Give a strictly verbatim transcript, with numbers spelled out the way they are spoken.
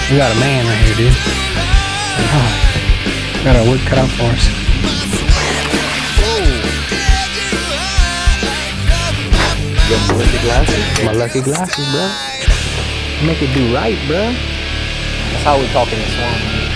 We got a man right here, dude. Oh, got our work cut out for us. You got my lucky glasses? My lucky glasses, bro. Make it do right, bro. That's how we talk in the swamp.